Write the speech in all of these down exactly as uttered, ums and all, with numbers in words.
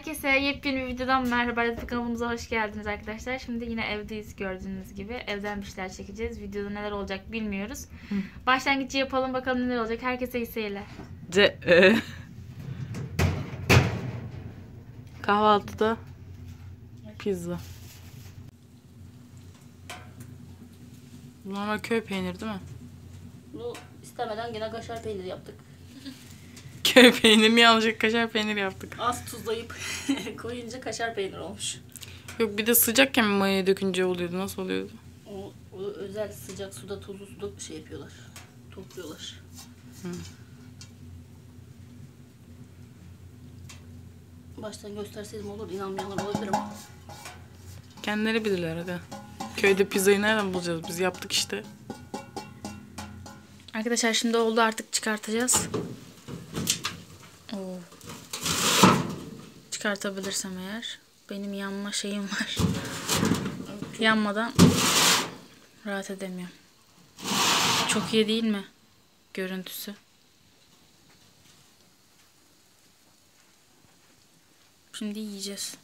Herkese yepyeni bir videodan merhaba. Kanalımıza hoş geldiniz arkadaşlar. Şimdi yine evdeyiz gördüğünüz gibi. Evden bir şeyler çekeceğiz. Videoda neler olacak bilmiyoruz. Hı. Başlangıcı yapalım bakalım neler olacak. Herkese iyi seyirler. Ce e. Kahvaltıda pizza. Normal köy peyniri değil mi? Bunu istemeden yine kaşar peyniri yaptık. Köy peynirini yanlışlıkla kaşar peyniri yaptık. Az tuzlayıp koyunca kaşar peyniri olmuş. Yok bir de sıcakken mayaya dökünce oluyordu. Nasıl oluyordu? O, o özel sıcak suda, tuzlu suda şey yapıyorlar. Topluyorlar. Hı. Baştan gösterseydim olur, inanmayanlar olabilir ama. Kendileri bilirler hadi. Köyde pizzayı nereden bulacağız? Biz yaptık işte. Arkadaşlar şimdi oldu, artık çıkartacağız. Oo. Çıkartabilirsem eğer. Benim yanma şeyim var. Yanmadan rahat edemiyorum. Çok iyi değil mi? Görüntüsü. Şimdi yiyeceğiz.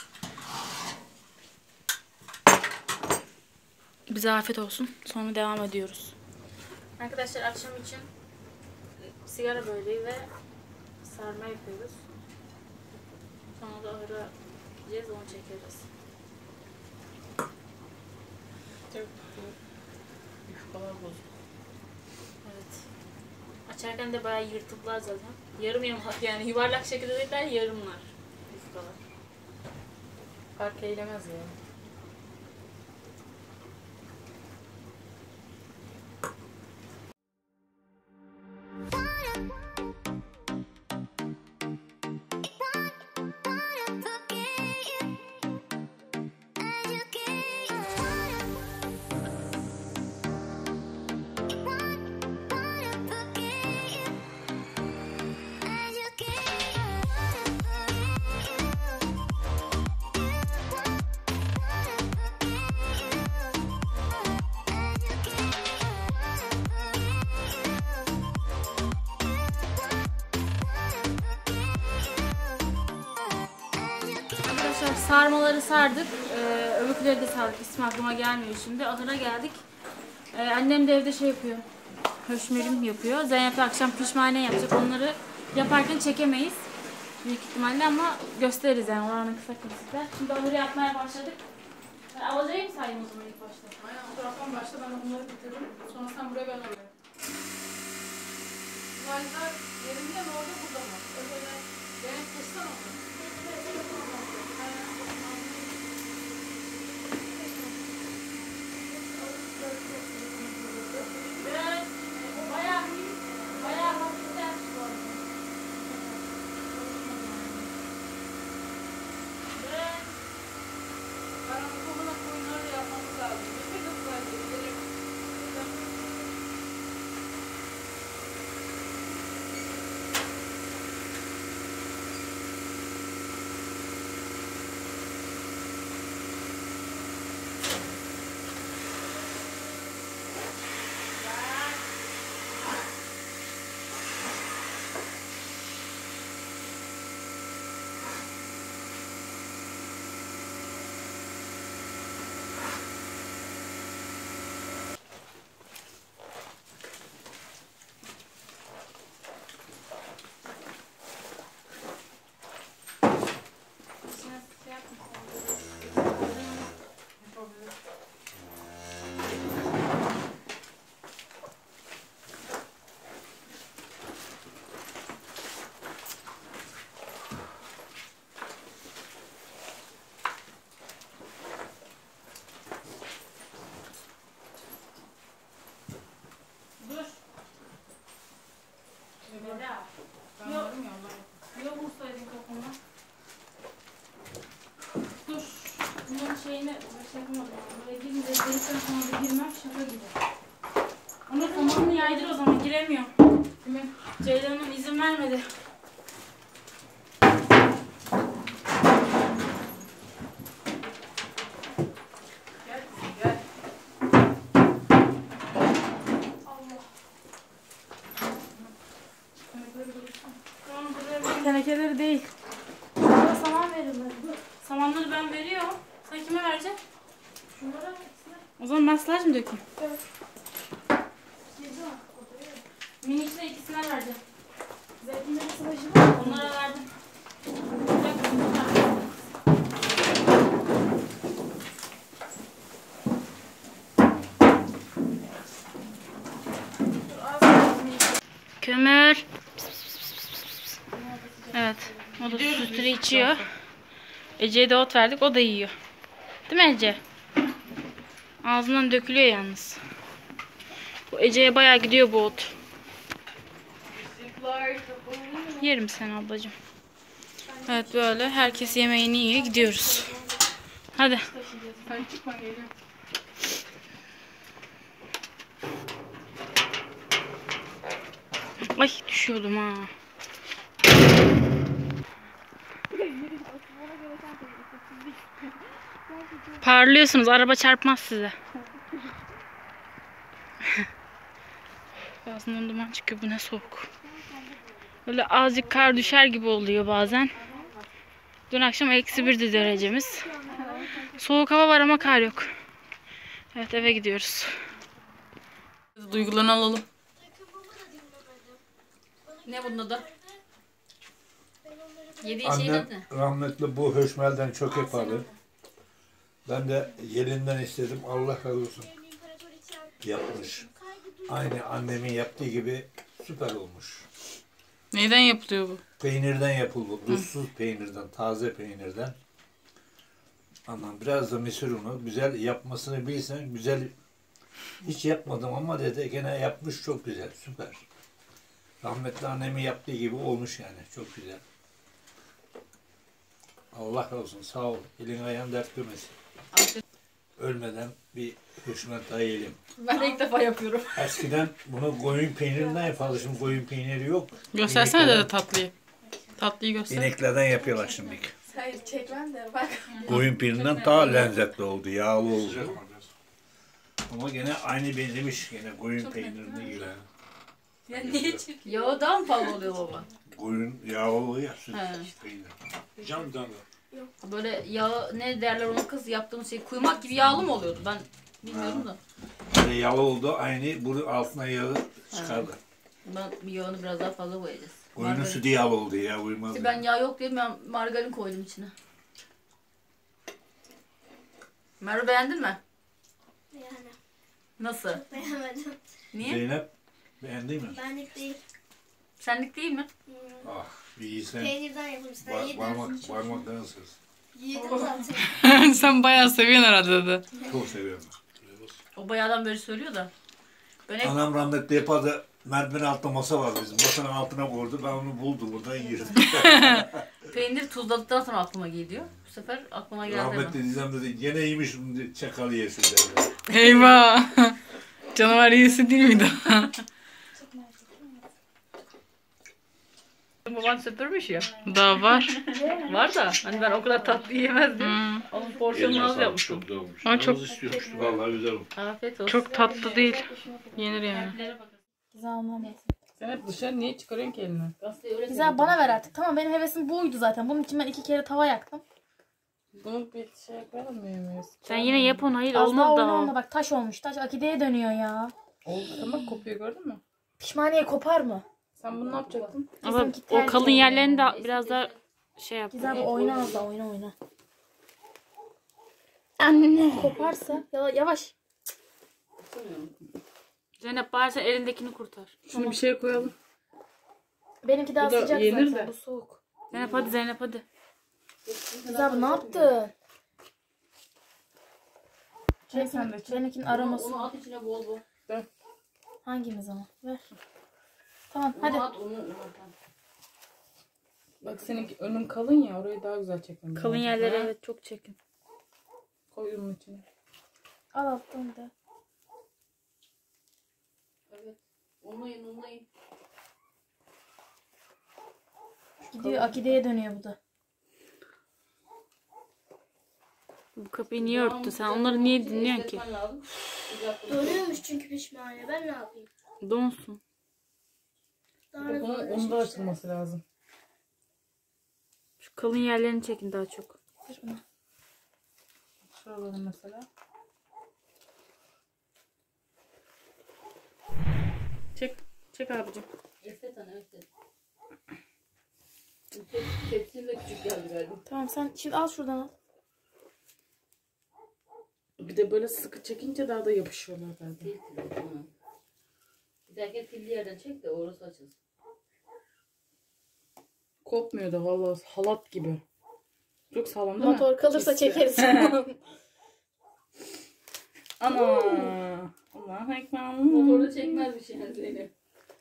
Bize afiyet olsun. Sonra devam ediyoruz. Arkadaşlar akşam için sigara böreği ve sarma yapıyoruz. Sonra da ahıra gideceğiz, onu çekeriz. Yufkalar bozuk. Evet. Açarken de bayağı yırtıklar zaten. Yarım yamalak yani, yuvarlak şekilde değiller, yarımlar yufkalar. Fark eylemez yani. Sarmaları sardık. Ee, öbürküleri de sardık. İsmi aklıma gelmiyor şimdi. Ahıra geldik. Ee, annem de evde şey yapıyor. Höşmerim yapıyor. Zeynep de akşam pişmane yapacak. Onları yaparken çekemeyiz. Büyük ihtimalle ama gösteririz yani. Oranın kısa kısıklar. Şimdi ahırı yapmaya başladık. Ben alacağım sayayım o zaman ilk başta. Aynen, o taraftan başla, ben bunları bitiririm. Sonra sen buraya, ben oraya. Valizler yerinde mi, orada, burada mı? Öyle benim kırsan onu. Şeyine şey yapamadım. Buraya girince delikten sonra girmem şaka gibi. Onu tamamını yaydır o zaman, giremiyor. Ceylan'ın izin vermedi. Gel, gel. Allah. Tenekeleri değil. Burada saman Samanları ben veriyorum. Sen kime vereceksin? Şunlara ikisine. O zaman ben silaj mı dökeyim? Evet. Minikle ikisine vereceğim. Zeytinleri sıvacı var mı? Onlara verdim. Bir dakika, bunlar var. Kömür. Evet. O da sütünü içiyor. Ece'ye de ot verdik. O da yiyor. Değil mi Ece? Ağzından dökülüyor yalnız. Bu Ece'ye bayağı gidiyor bu ot. Yerim sen ablacığım. Evet böyle. Herkes yemeğini yiyor. Gidiyoruz. Hadi. Sen çıkma geliyorum. Ay düşüyordum ha. Parlıyorsunuz. Araba çarpmaz size. Ağzından duman çıkıyor. Bu ne soğuk. Böyle azıcık kar düşer gibi oluyor bazen. Dün akşam eksi birdi derecemiz. Soğuk hava var ama kar yok. Evet eve gidiyoruz. Duygularını alalım. Ne bunun adı? Yediği Annem şeyler ne? rahmetli bu höşmelden çok yapardı. Ben de gelinden istedim. Allah razı olsun. Yapmış. Aynı annemin yaptığı gibi süper olmuş. Neyden yapılıyor bu? Peynirden yapıldı. Tuzsuz peynirden, taze peynirden. Anlam biraz da mısır unu. Güzel yapmasını bilsen güzel. Hiç yapmadım ama dedi gene yapmış çok güzel. Süper. Rahmetli annemin yaptığı gibi olmuş yani. Çok güzel. Allah razı olsun. Sağ ol. Elin ayağın dert görmesin. Ölmeden bir höşmet daha yiyelim. Ben de ilk defa yapıyorum. Eskiden bunu koyun peynirinden yapardı. Şimdi koyun peyniri yok. Göstersene İneklerden- de tatlıyı. Tatlıyı göster. İneklerden yapıyorlar şimdi. Hayır çekmem de bak. Koyun peynirinden daha lezzetli oldu. Yağlı oldu. Ama gene aynı benzemiş. Gene koyun peynirine gibi. Ya niye çekiyor? Yağı daha mı fazla oluyor baba? Koyun yağlı oluyor ya. Süt He. peynir. Böyle yağ ne derler ona kız yaptığımız şey kuymak gibi yağlı mı oluyordu? Ben bilmiyorum da. Böyle yağlı oldu. Aynı bunun altına yağı çıkardı. Ben bir yağını biraz daha fazla koyacağız. Koyunun Margarin. sütü yağlı oldu ya. Uymaz. İşte ben yağ yok diye ben margarin koydum içine. Merve beğendin mi? Yani Nasıl? beğenmedim. Niye? Zeynep beğendin mi? Benlik değil. Senlik değil mi? Ah bir yiysen. Peynirden yapılmışlar. Par Yedim. parmak, parmaklarını ısırsın. Yedim zaten. Sen bayağı seviyorsun herhalde dedi. Çok seviyorum. O bayağıdan beri söylüyor da. Ben hep Anam rahmetli yapardı. Merdiven altta masa vardı bizim. Masanın altına koydu. Ben onu buldum. Buradan yiyordum. peynir tuzladıktan sonra aklıma geliyor. Bu sefer aklıma geldi hemen. Rahmetli dizem dedi. Gene iyiymiş bunu çakal yesin dedi. Eyvah. Canavar iyisi değil miydi? Baban süpürmüş ya. Daha var. Var da hani ben o kadar tatlı yiyemezdim. Hmm. Onun porsiyonunu az yapmıştım. Çok da olmuş. Ama çok- Yalnız istiyormuş. Vallahi güzel olmuş. Afiyet olsun. Çok tatlı değil. Yenir yani. Güzel olmaz. Sen hep dışarı niye çıkarıyorsun ki elini? Güzel bana ver artık. Tamam benim hevesim buydu zaten. Bunun için ben iki kere tava yaktım. Bunu bir şey koyalım mı yemeğe? Sen yine yap onu. Hayır Az daha olmadı oyna da onunla o. bak taş olmuş. Taş akideye dönüyor ya. Oldu tamam kopuyor gördün mü? Pişmaniye kopar mı? Sen bunu ne yapacaktın? Ama Bizimki o tel kalın gibi. yerlerini de biraz daha şey yap. Güzel bir oyna az daha oyna oyna. Anne. Koparsa. Yavaş. yavaş. Zeynep bari sen elindekini kurtar. Şunu bir şeye koyalım. Benimki daha Bu da sıcak yenir zaten. de. Bu soğuk. Zeynep hadi Zeynep hadi. Güzel bu ne yaptın? Çek sen de çek. Benimkinin aroması. Onu at içine bol bol. Hangimiz ama? Ver. Tamam Hadi. hadi. Onu at onu. onu at. Bak senin önün kalın ya orayı daha güzel çekmem. Kalın lazım. yerleri Ha? evet çok çekin. Koy onun içine. Al alttan da. Evet. Unlayın unlayın. Gidiyor akideye dönüyor bu da. Bu kapıyı niye örttü sen? Onları niye dinliyorsun ki? Esnetmen lazım. Sıcak Donuyormuş çünkü pişmaniye. Ben ne yapayım? Donsun. Daha Bir de ne bunun kadar onun da açılması lazım. Şu kalın yerlerini çekin daha çok. Ver onu. Şuraları mesela. Çek. Çek abicim. Estet ana estet. Tepsim de küçük geldi galiba. Tamam sen şimdi al şuradan al. Bir de böyle sıkı çekince daha da yapışıyorlar galiba. Til til. Tamam. Bir dahaki tilli yerden çek de orası açılsın. Kopmuyor da vallahi halat gibi. Çok sağlam değil mi? Motor kalırsa Kesin. çekeriz. Ana. Allah'ım ekber. Motorda çekmez bir şey Zeynep.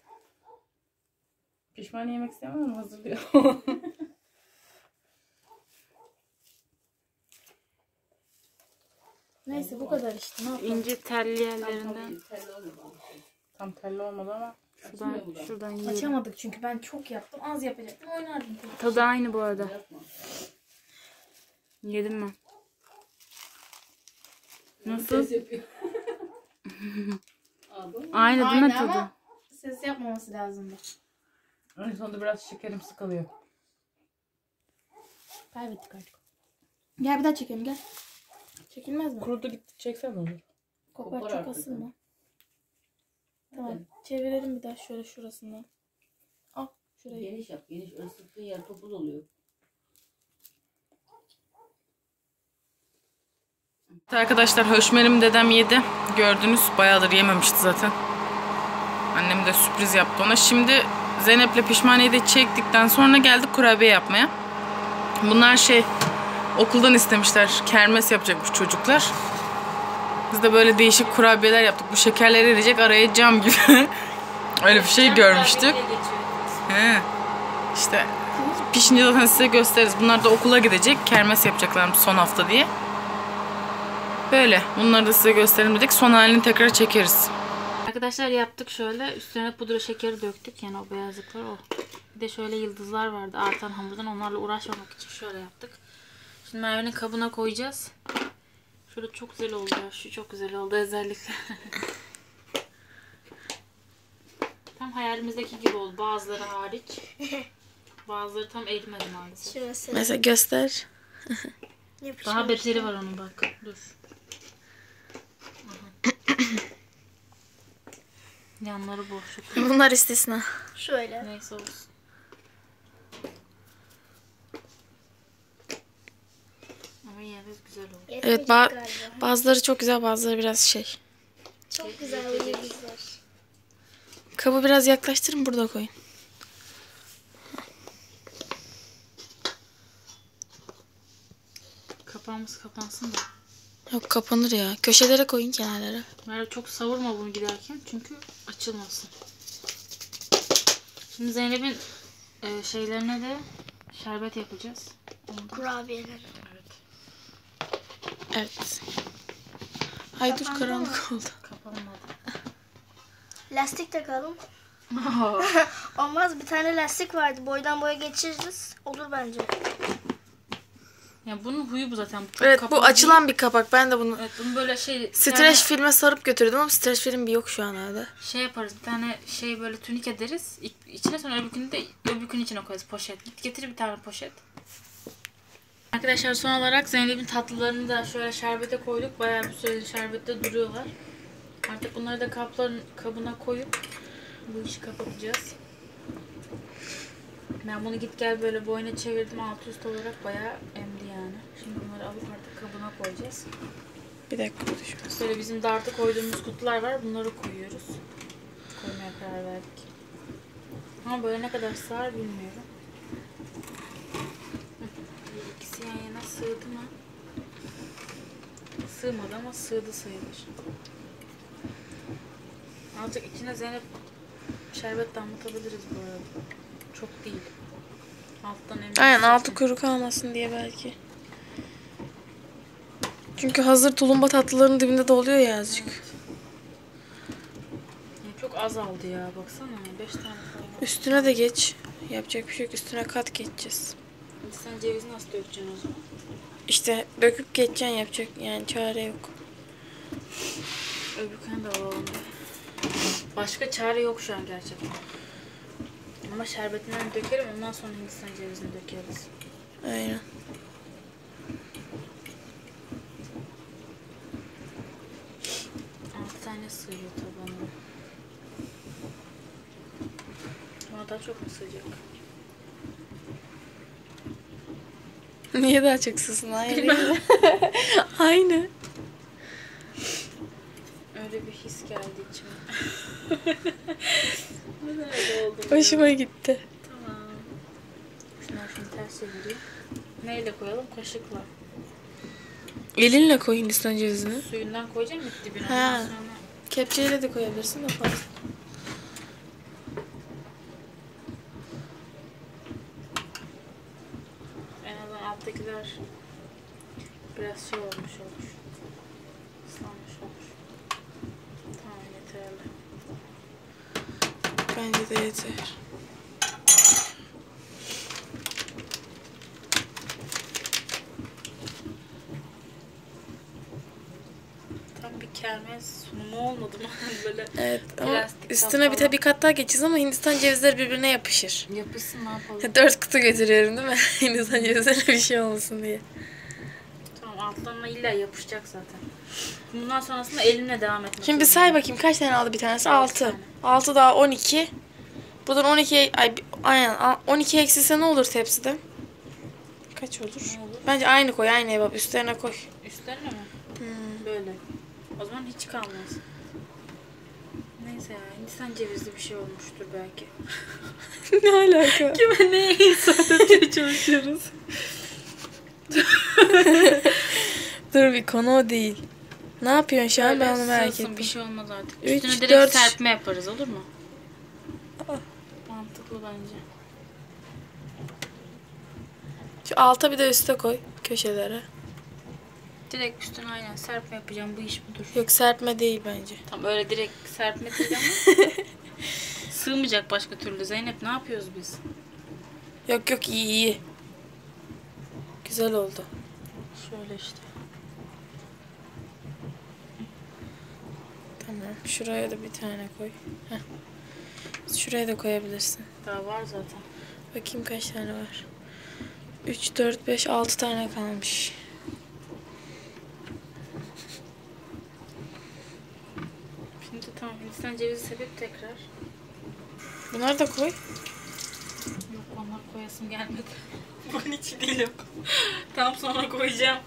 Pişman yemek istemem ama hazırlıyor. Neyse bu kadar işte. Ne yapalım? İnce telli yerlerinden. Telli olmadı. Tam telli olmadı ama. Şuradan, şuradan yiyelim. Açamadık çünkü ben çok yaptım. Az yapacaktım. Oynardım. Tadı aynı bu arada. Yapma. Yedim mi? Nasıl? Nasıl? Ses yapıyor. Aldın mı? Aynı değil mi Aynı tadı? ama ses yapmaması lazımdı. En sonunda biraz şekerimsi kalıyor. Kaybettik artık. Gel bir daha çekelim gel. Çekilmez mi? Kurudu gitti. Çeksen olur. Kopar Kopar çok artık. asılma. Tamam. Çevirelim bir daha şöyle şurasından. Al şurayı. Geniş yap. Geniş. Öyle sıktığın yer topuz oluyor. Arkadaşlar höşmerim dedem yedi. Gördünüz bayağıdır yememişti zaten. Annem de sürpriz yaptı ona. Şimdi Zeynep'le pişmaniyeyi de çektikten sonra geldik kurabiye yapmaya. Bunlar şey okuldan istemişler. Kermes yapacakmış çocuklar. Biz de böyle değişik kurabiyeler yaptık. Bu şekerler eriyecek araya cam gibi. Öyle bir şey görmüştük. He. İşte pişince zaten size gösteririz. Bunlar da okula gidecek. Kermes yapacaklarmış son hafta diye. Böyle. Bunları da size gösterelim dedik. Son halini tekrar çekeriz. Arkadaşlar yaptık şöyle. Üstüne pudra şekeri döktük. Yani o beyazlıklar o. Bir de şöyle yıldızlar vardı artan hamurdan. Onlarla uğraşmamak için şöyle yaptık. Şimdi Merve'nin kabına koyacağız. Şöyle çok güzel oldu ya. Şu çok güzel oldu özellikle. Tam hayalimizdeki gibi oldu. Bazıları hariç. Bazıları tam erimedi maalesef. Şurası. Mesela göster. Daha beteri var onun bak. Dur. Aha. Yanları boşluk. Bunlar istisna. Şöyle. Neyse olsun. Ama yine de güzel oldu. Evet ba bazıları çok güzel bazıları biraz şey. Çok güzel yıldızlar. Kabı biraz yaklaştırın burada koyun. Kapağımız kapansın da. Yok kapanır ya. Köşelere koyun kenarlara. Merve çok savurma bunu giderken çünkü açılmasın. Şimdi Zeynep'in e, şeylerine de şerbet yapacağız. Ondan. Kurabiyeler. Evet. Evet. Ay dur karanlık oldu. Kapanmadı. Lastik takalım. Olmaz, bir tane lastik vardı. Boydan boya geçiririz. Olur bence. Ya bunun huyu bu zaten. Çok Evet bu kapalı açılan bir kapak. Ben de bunu değil. Evet bunu böyle şey... streç yani filme sarıp götürdüm ama streç film bir yok şu an evde. şey yaparız. Bir tane şey böyle tunik ederiz. İ- İçine sonra öbürkünü de öbürkünün içine koyarız. Poşet. Git getir bir tane poşet. Arkadaşlar son olarak Zeynep'in tatlılarını da şöyle şerbete koyduk. Bayağı bir süre şerbette duruyorlar. Artık bunları da kapların kabına koyup bu işi kapatacağız. Ben bunu git gel böyle boyuna çevirdim. Altı üst olarak bayağı emdi yani. Şimdi bunları alıp artık kabına koyacağız. Bir dakika konuşuyoruz. Böyle bizim dartı koyduğumuz kutular var. Bunları koyuyoruz. Koymaya karar verdik. Ama böyle ne kadar sığar bilmiyorum. İkisi yan yana sığdı mı? Sığmadı ama sığdı sayılır. Azıcık içine Zeynep şerbet damlatabiliriz bu arada. Çok değil. Alttan emin. Aynen altı kuru kalmasın diye belki. Çünkü hazır tulumba tatlılarının dibinde de oluyor ya azıcık. Evet. Ya çok az aldı ya baksana. beş tane falan. Üstüne de geç. Yapacak bir şey yok. Üstüne kat geçeceğiz. Şimdi sen cevizi nasıl dökeceksin o zaman? İşte döküp geçeceksin yapacak. Yani çare yok. Öbürkünü de alalım. Başka çare yok şu an gerçekten. Ama şerbetinden dökerim ondan sonra Hindistan cevizini dökeriz. Aynen. daha çok mu sığacak? Niye daha çok sısın? Hayır. Aynı. Öyle bir his geldi içime. Neden öyle oldu? Hoşuma gitti. Tamam. Şunları şimdi ters çeviriyor. Neyle koyalım? Kaşıkla. Elinle koy Hindistan cevizini. Suyundan koyacağım mı dibine? Ha. Ondan sonra Kepçeyle de koyabilirsin de fazla. en azından alttakiler biraz şey olmuş olur. Islanmış olur. Tamam yeterli. Bence de yeter. Tam bir kermes sunumu olmadı mı? Böyle Evet ama plastik üstüne bir, kap tabii kat daha geçeceğiz ama Hindistan cevizleri birbirine yapışır. falan. Yapışsın ne yapalım? Dört kutu götürüyorum değil mi? Hindistan cevizlerine bir şey olmasın diye. Tamam altlarına illa yapışacak zaten. Bundan sonrasında elimle devam etmek Şimdi bir say zorundayım. bakayım kaç tane aldı bir tanesi? Altı altı. tane. altı daha on iki. Buradan on iki ay aynen on iki eksilse ne olur tepside? Kaç olur? Ne olur? Bence aynı koy, aynı ebap üstlerine koy. Üstlerine mi? Hmm. Böyle. O zaman hiç kalmaz. Neyse ya Hindistan cevizli bir şey olmuştur belki. Ne alaka? Kime neyi ispat etmeye çalışıyoruz? Dur bir konu o değil. Ne yapıyorsun şu an ben onu merak sığsın, ettim. bir şey olmaz artık. Üç, Üstüne direkt dört. serpme yaparız olur mu? Aa. Mantıklı bence. Şu alta bir de üste koy köşelere. Direkt üstüne aynen serpme yapacağım. Bu iş budur. Yok serpme değil bence. Tam öyle direkt serpme değil ama sığmayacak başka türlü. Zeynep ne yapıyoruz biz? Yok yok iyi iyi. Güzel oldu. Şöyle işte. Tamam. Şuraya da bir tane koy. Heh. Şuraya da koyabilirsin. Daha var zaten. Bakayım kaç tane var. üç, dört, beş, altı tane kalmış. Şimdi tamam Hindistan cevizi sepet tekrar. Bunları da koy. Yok onlar koyasım gelmedi. Bunun içi değil yok. Tam sonra koyacağım.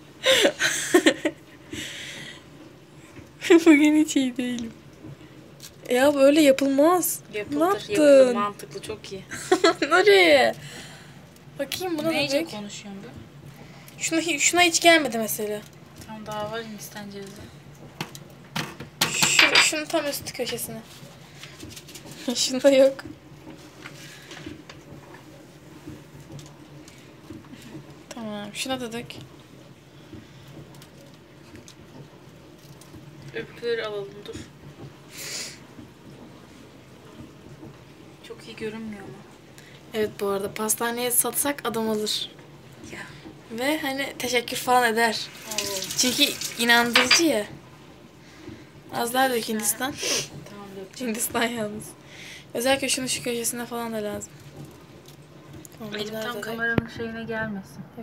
Bugün hiç iyi değilim. Ya böyle yapılmaz. Yapılır, Ne yaptın? yapılır. Mantıklı, çok iyi. Nereye? Bakayım buna da Neyce bak. konuşuyorsun be? Şuna, şuna hiç gelmedi mesela. Tam daha var Hindistan cevizi. Şu, şunun tam üst köşesine. Şunda yok. Tamam. Şuna da dök. Öbürleri alalım dur. Çok iyi görünmüyor ama. Evet bu arada pastaneye satsak adam alır. Ya. Ve hani teşekkür falan eder. Oo. Çünkü inandırıcı ya. Az daha dök Hindistan. Tamam dökeceğim. Hindistan yalnız. Özellikle şunu şu köşesine falan da lazım. Tamam, Elim bunlar da tam dök. kameranın şeyine gelmesin. Yok.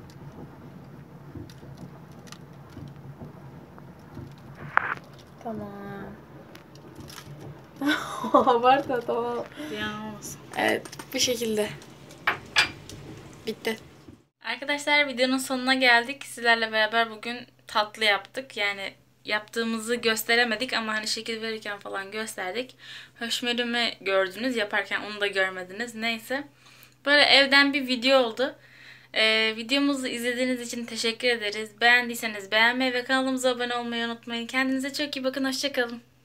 Tamam. Var da tamam. Ziyan olmasın. Evet bu şekilde. Bitti. Arkadaşlar videonun sonuna geldik. Sizlerle beraber bugün tatlı yaptık. Yani yaptığımızı gösteremedik ama hani şekil verirken falan gösterdik. Höşmerimi gördünüz. Yaparken onu da görmediniz. Neyse. Böyle evden bir video oldu. Ee, videomuzu izlediğiniz için teşekkür ederiz. Beğendiyseniz beğenmeyi ve kanalımıza abone olmayı unutmayın. Kendinize çok iyi bakın. Hoşça kalın.